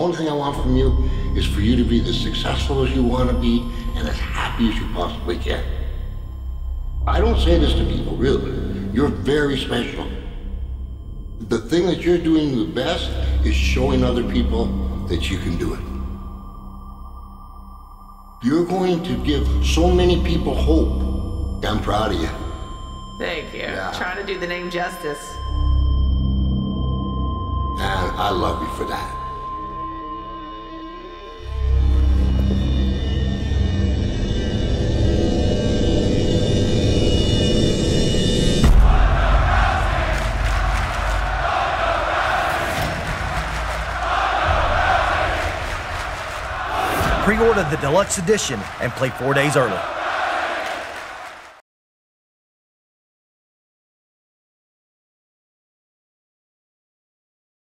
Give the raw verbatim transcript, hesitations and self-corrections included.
only thing I want from you is for you to be as successful as you want to be and as happy as you possibly can. I don't say this to people, really. You're very special. The thing that you're doing the best is showing other people that you can do it. You're going to give so many people hope. I'm proud of you. Thank you. Yeah. Trying to do the name justice. And I love you for that. Pre-order the deluxe edition and play four days early.